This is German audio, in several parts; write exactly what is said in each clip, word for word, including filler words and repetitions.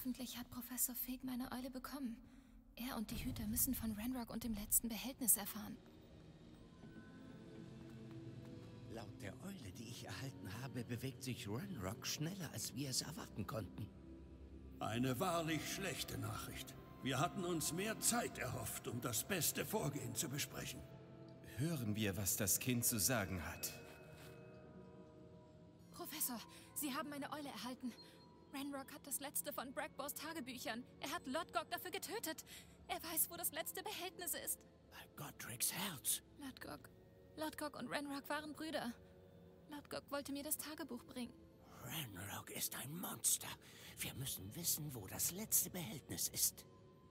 Hoffentlich hat Professor Fig meine Eule bekommen. Er und die Hüter müssen von Ranrock und dem letzten Behältnis erfahren. Laut der Eule, die ich erhalten habe, bewegt sich Ranrock schneller, als wir es erwarten konnten. Eine wahrlich schlechte Nachricht. Wir hatten uns mehr Zeit erhofft, um das beste Vorgehen zu besprechen. Hören wir, was das Kind zu sagen hat. Professor, Sie haben meine Eule erhalten. Ranrock hat das letzte von Brackbors Tagebüchern. Er hat Lodgok dafür getötet. Er weiß, wo das letzte Behältnis ist. Bei Godric's Herz. Lodgok. Lodgok und Ranrock waren Brüder. Lodgok wollte mir das Tagebuch bringen. Ranrock ist ein Monster. Wir müssen wissen, wo das letzte Behältnis ist.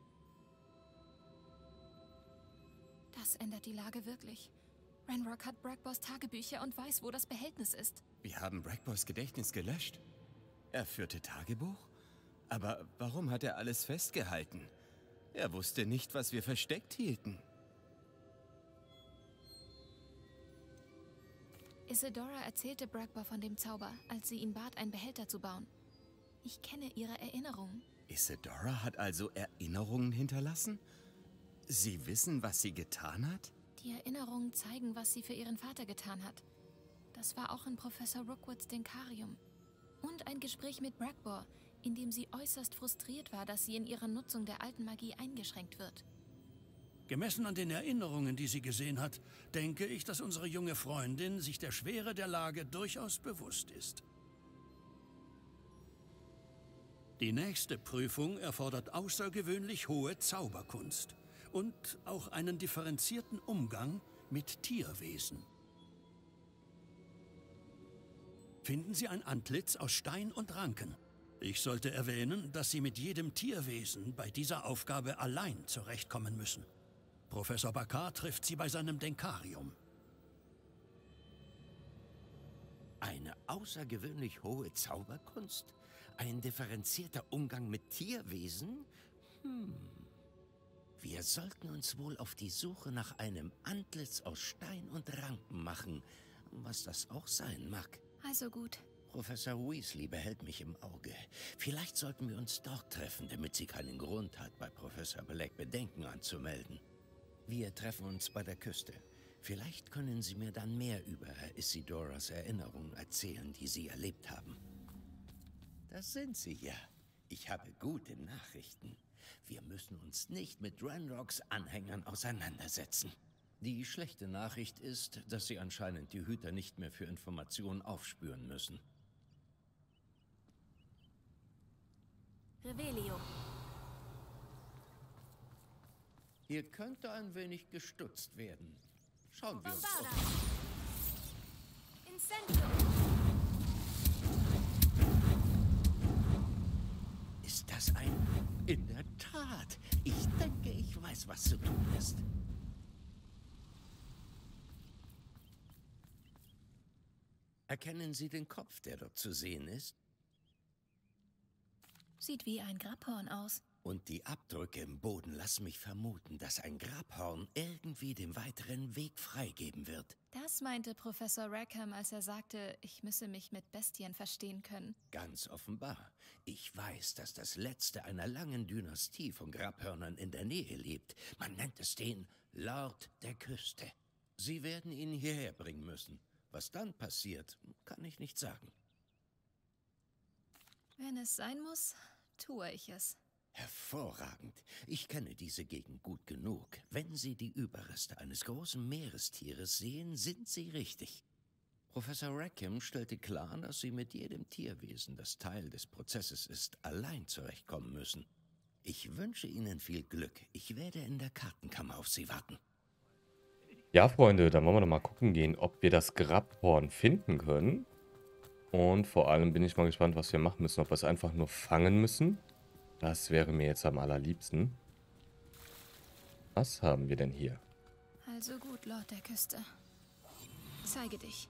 Das ändert die Lage wirklich. Ranrock hat Brackbors Tagebücher und weiß, wo das Behältnis ist. Wir haben Brackbors Gedächtnis gelöscht. Er führte Tagebuch? Aber warum hat er alles festgehalten? Er wusste nicht, was wir versteckt hielten. Isidora erzählte Brackbor von dem Zauber, als sie ihn bat, einen Behälter zu bauen. Ich kenne ihre Erinnerungen. Isidora hat also Erinnerungen hinterlassen? Sie wissen, was sie getan hat? Die Erinnerungen zeigen, was sie für ihren Vater getan hat. Das war auch in Professor Rookwoods Denkarium. Und ein Gespräch mit Brackbor, in dem sie äußerst frustriert war, dass sie in ihrer Nutzung der alten Magie eingeschränkt wird. Gemessen an den Erinnerungen, die sie gesehen hat, denke ich, dass unsere junge Freundin sich der Schwere der Lage durchaus bewusst ist. Die nächste Prüfung erfordert außergewöhnlich hohe Zauberkunst und auch einen differenzierten Umgang mit Tierwesen. Finden Sie ein Antlitz aus Stein und Ranken. Ich sollte erwähnen, dass Sie mit jedem Tierwesen bei dieser Aufgabe allein zurechtkommen müssen. Professor Bakar trifft Sie bei seinem Denkarium. Eine außergewöhnlich hohe Zauberkunst? Ein differenzierter Umgang mit Tierwesen? Hm. Wir sollten uns wohl auf die Suche nach einem Antlitz aus Stein und Ranken machen, was das auch sein mag. Also gut. Professor Weasley behält mich im Auge. Vielleicht sollten wir uns dort treffen, damit sie keinen Grund hat, bei Professor Black Bedenken anzumelden. Wir treffen uns bei der Küste. Vielleicht können Sie mir dann mehr über Isidoras Erinnerungen erzählen, die Sie erlebt haben. Das sind Sie ja. Ich habe gute Nachrichten. Wir müssen uns nicht mit Ranrocks Anhängern auseinandersetzen. Die schlechte Nachricht ist, dass Sie anscheinend die Hüter nicht mehr für Informationen aufspüren müssen. Revelio. Hier könnte ein wenig gestutzt werden. Schauen wir uns Bombada. um. Incendio. Ist das ein... In der Tat. Ich denke, ich weiß, was zu tun ist. Erkennen Sie den Kopf, der dort zu sehen ist? Sieht wie ein Grabhorn aus. Und die Abdrücke im Boden lassen mich vermuten, dass ein Grabhorn irgendwie den weiteren Weg freigeben wird. Das meinte Professor Rackham, als er sagte, ich müsse mich mit Bestien verstehen können. Ganz offenbar. Ich weiß, dass das letzte einer langen Dynastie von Grabhörnern in der Nähe lebt. Man nennt es den Lord der Küste. Sie werden ihn hierher bringen müssen. Was dann passiert, kann ich nicht sagen. Wenn es sein muss, tue ich es. Hervorragend. Ich kenne diese Gegend gut genug. Wenn Sie die Überreste eines großen Meerestieres sehen, sind Sie richtig. Professor Rackham stellte klar, dass Sie mit jedem Tierwesen, das Teil des Prozesses ist, allein zurechtkommen müssen. Ich wünsche Ihnen viel Glück. Ich werde in der Kartenkammer auf Sie warten. Ja, Freunde, dann wollen wir doch mal gucken gehen, ob wir das Grabhorn finden können. Und vor allem bin ich mal gespannt, was wir machen müssen. Ob wir es einfach nur fangen müssen. Das wäre mir jetzt am allerliebsten. Was haben wir denn hier? Also gut, Lord der Küste. Zeige dich.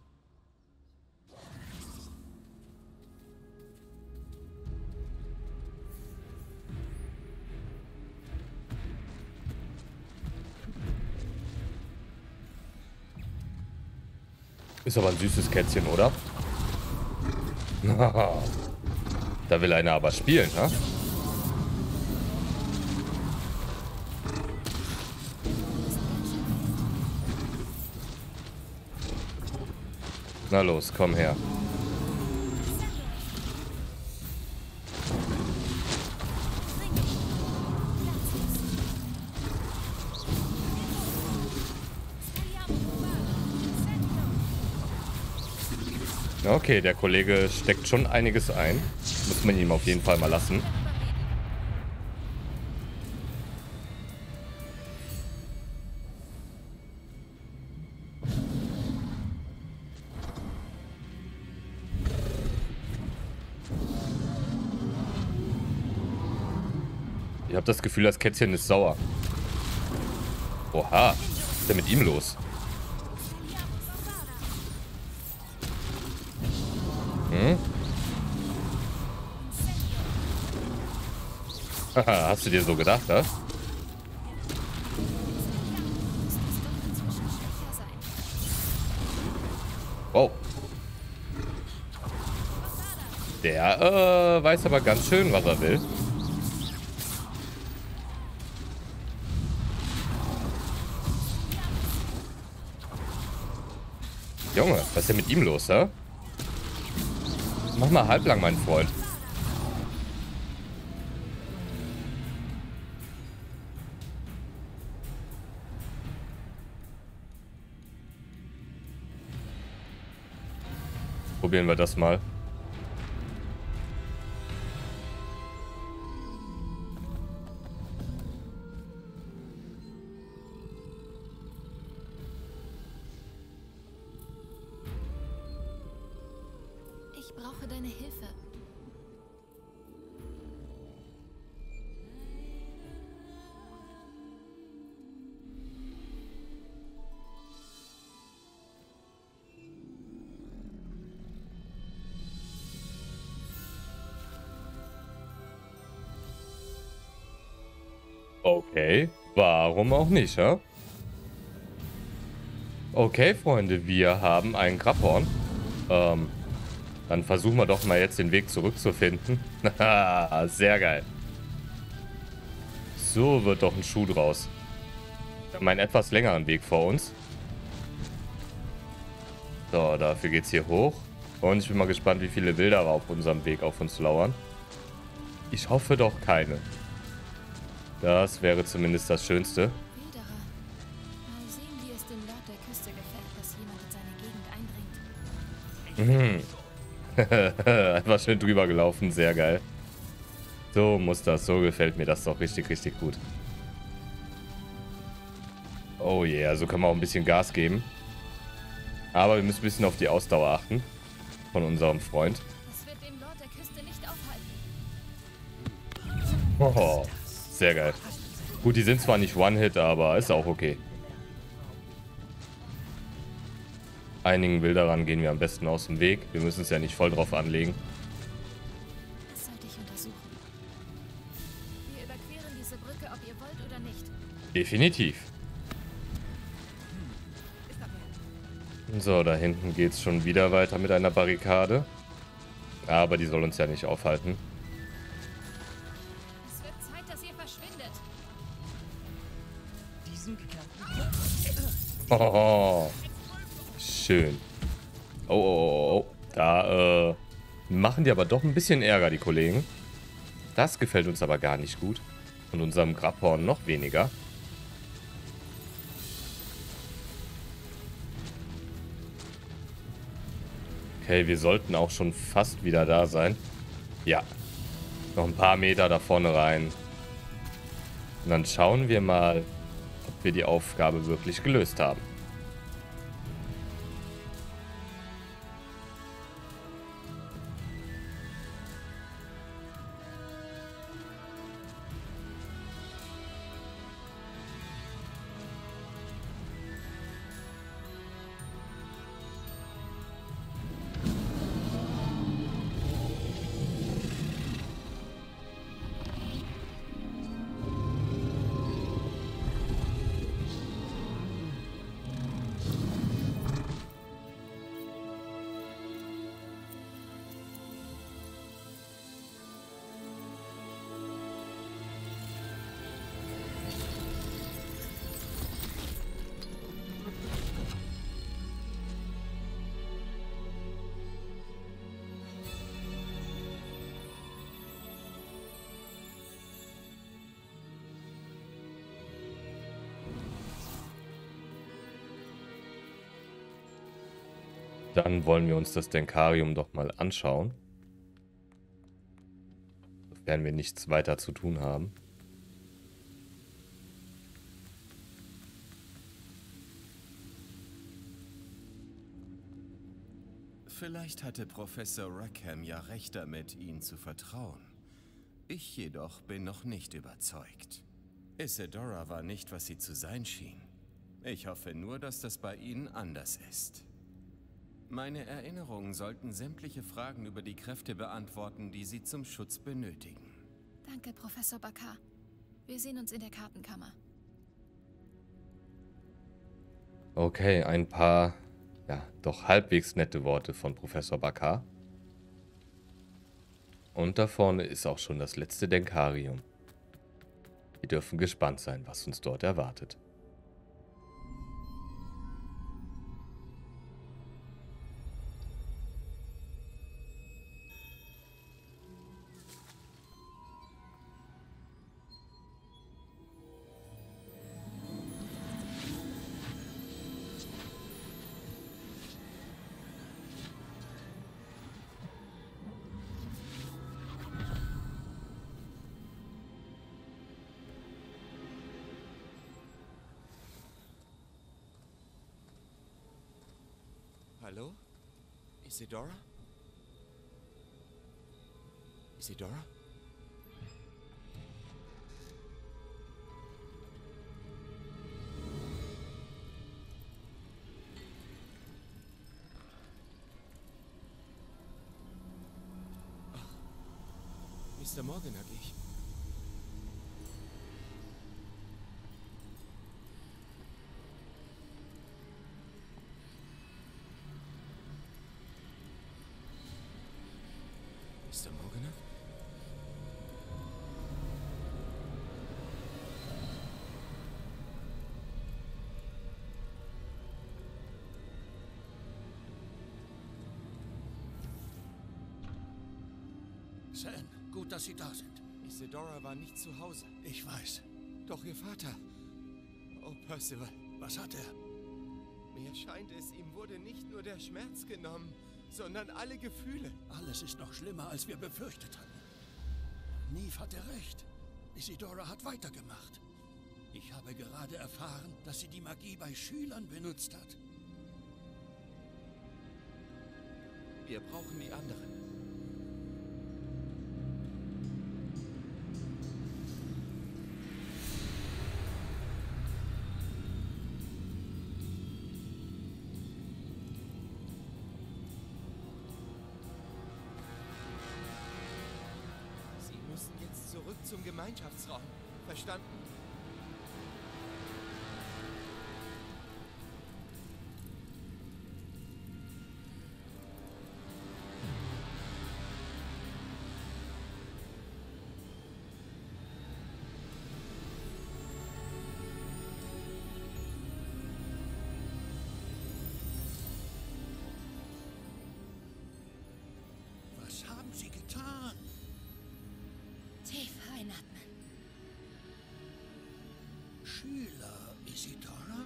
Ist aber ein süßes Kätzchen, oder? Da will einer aber spielen, ha? Na los, komm her. Okay, der Kollege steckt schon einiges ein. Muss man ihm auf jeden Fall mal lassen. Ich habe das Gefühl, das Kätzchen ist sauer. Oha, was ist denn mit ihm los? Hm? Haha, hast du dir so gedacht, ja? Wow. Der äh, weiß aber ganz schön, was er will. Junge, was ist denn mit ihm los, hä? Mach mal halblang, mein Freund. Probieren wir das mal. Ich brauche deine Hilfe. Okay, warum auch nicht, ja? Okay, Freunde, wir haben ein Grabhorn. Ähm, dann versuchen wir doch mal jetzt den Weg zurückzufinden. Haha, sehr geil. So wird doch ein Schuh draus. Wir haben einen etwas längeren Weg vor uns. So, dafür geht's hier hoch. Und ich bin mal gespannt, wie viele Wilderer auf unserem Weg auf uns lauern. Ich hoffe doch keine. Das wäre zumindest das Schönste. Wilderer. Mal sehen, wie es dem Lord der Küste gefällt, dass jemand in seine Gegend eindringt. Mhm. Einfach schön drüber gelaufen, sehr geil. So muss das, so gefällt mir das doch richtig, richtig gut. Oh yeah, so können wir auch ein bisschen Gas geben. Aber wir müssen ein bisschen auf die Ausdauer achten. Von unserem Freund. Das wird dem Lord der Küste nicht aufhalten. Oh, sehr geil. Gut, die sind zwar nicht One-Hit, aber ist auch okay. Einigen Wilderern gehen wir am besten aus dem Weg. Wir müssen es ja nicht voll drauf anlegen. Das sollte ich untersuchen. Wir überqueren diese Brücke, ob ihr wollt oder nicht. Definitiv. So, da hinten geht es schon wieder weiter mit einer Barrikade. Aber die soll uns ja nicht aufhalten. Es wird Zeit, dass ihr verschwindet. Oh, schön. Oh, oh, oh. Da äh, machen die aber doch ein bisschen Ärger, die Kollegen. Das gefällt uns aber gar nicht gut. Und unserem Grabhorn noch weniger. Okay, wir sollten auch schon fast wieder da sein. Ja. Noch ein paar Meter da vorne rein. Und dann schauen wir mal, ob wir die Aufgabe wirklich gelöst haben. Dann wollen wir uns das Denkarium doch mal anschauen. Sofern wir nichts weiter zu tun haben. Vielleicht hatte Professor Rackham ja recht damit, ihnen zu vertrauen. Ich jedoch bin noch nicht überzeugt. Isidora war nicht, was sie zu sein schien. Ich hoffe nur, dass das bei Ihnen anders ist. Meine Erinnerungen sollten sämtliche Fragen über die Kräfte beantworten, die Sie zum Schutz benötigen. Danke, Professor Bakar. Wir sehen uns in der Kartenkammer. Okay, ein paar, ja, doch halbwegs nette Worte von Professor Bakar. Und da vorne ist auch schon das letzte Denkarium. Wir dürfen gespannt sein, was uns dort erwartet. Hallo? Isidora? Isidora? Ach, Mister Morganach, ich... Mister Morganach? Sam, gut, dass Sie da sind. Isidora war nicht zu Hause. Ich weiß. Doch Ihr Vater... Oh, Percival. Was hat er? Mir scheint es, ihm wurde nicht nur der Schmerz genommen, sondern alle Gefühle. Alles ist noch schlimmer, als wir befürchtet hatten. Neve hatte recht. Isidora hat weitergemacht. Ich habe gerade erfahren, dass sie die Magie bei Schülern benutzt hat. Wir brauchen die anderen. Zurück zum Gemeinschaftsraum. Verstanden? Was haben Sie getan? Tief einatmen. Schüler, Isidora?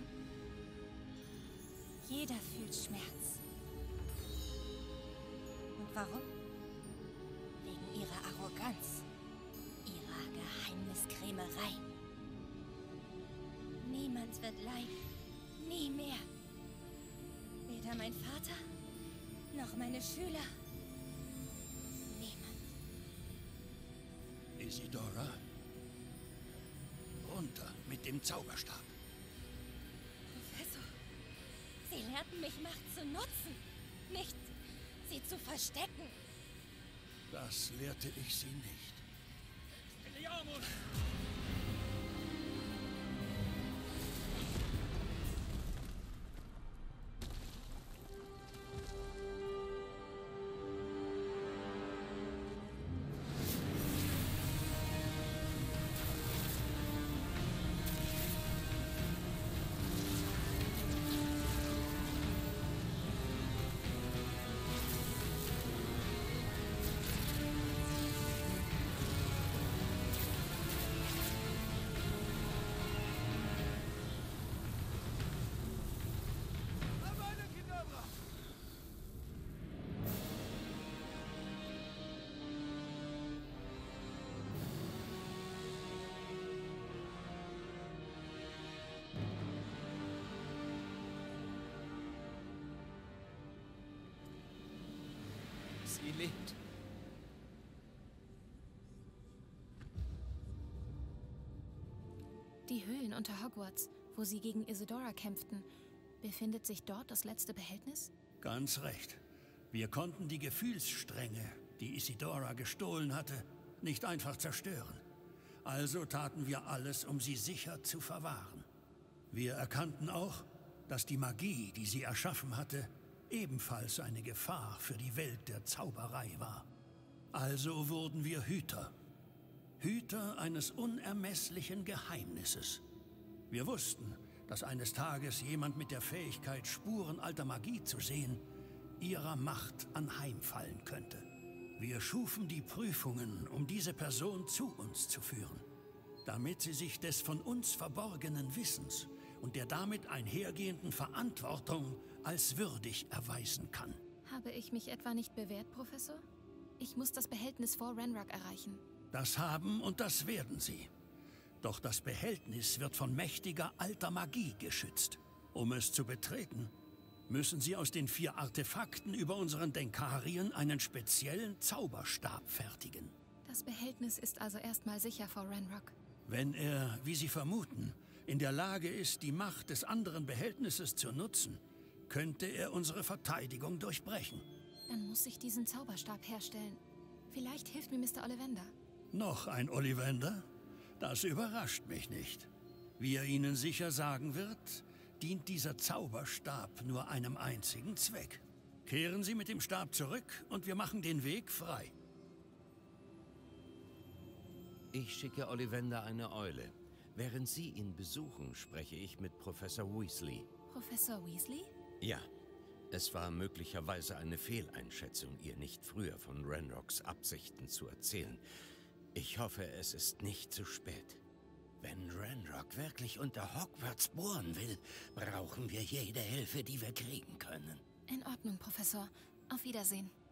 Jeder fühlt Schmerz. Und warum? Wegen ihrer Arroganz, ihrer Geheimniskrämerei. Niemand wird leiden. Nie mehr. Weder mein Vater, noch meine Schüler. Isidora? Runter mit dem Zauberstab. Professor, Sie lehrten mich, Macht zu nutzen, nicht sie zu verstecken. Das lehrte ich Sie nicht. sie lebt. Die Höhlen unter Hogwarts, wo sie gegen Isidora kämpften. Befindet sich dort das letzte Behältnis? Ganz recht. Wir konnten die Gefühlsstränge, die Isidora gestohlen hatte, nicht einfach zerstören. Also taten wir alles, um sie sicher zu verwahren. Wir erkannten auch, dass die Magie, die sie erschaffen hatte, ebenfalls eine Gefahr für die Welt der Zauberei war. Also wurden wir Hüter. Hüter eines unermesslichen Geheimnisses. Wir wussten, dass eines Tages jemand mit der Fähigkeit, Spuren alter Magie zu sehen, ihrer Macht anheimfallen könnte. Wir schufen die Prüfungen, um diese Person zu uns zu führen, damit sie sich des von uns verborgenen Wissens und der damit einhergehenden Verantwortung als würdig erweisen kann. Habe ich mich etwa nicht bewährt, Professor? Ich muss das Behältnis vor Ranrock erreichen. Das haben und das werden sie. Doch das Behältnis wird von mächtiger alter Magie geschützt. Um es zu betreten, müssen sie aus den vier Artefakten über unseren Denkarien einen speziellen Zauberstab fertigen. Das Behältnis ist also erstmal sicher vor Ranrock. Wenn er, wie Sie vermuten, in der Lage ist, die Macht des anderen Behältnisses zu nutzen, könnte er unsere Verteidigung durchbrechen. Dann muss ich diesen Zauberstab herstellen. Vielleicht hilft mir Mister Ollivander. Noch ein Ollivander? Das überrascht mich nicht. Wie er Ihnen sicher sagen wird, dient dieser Zauberstab nur einem einzigen Zweck. Kehren Sie mit dem Stab zurück und wir machen den Weg frei. Ich schicke Ollivander eine Eule. Während Sie ihn besuchen, spreche ich mit Professor Weasley. Professor Weasley? Ja, es war möglicherweise eine Fehleinschätzung, ihr nicht früher von Ranrocks Absichten zu erzählen. Ich hoffe, es ist nicht zu spät. Wenn Ranrock wirklich unter Hogwarts bohren will, brauchen wir jede Hilfe, die wir kriegen können. In Ordnung, Professor. Auf Wiedersehen.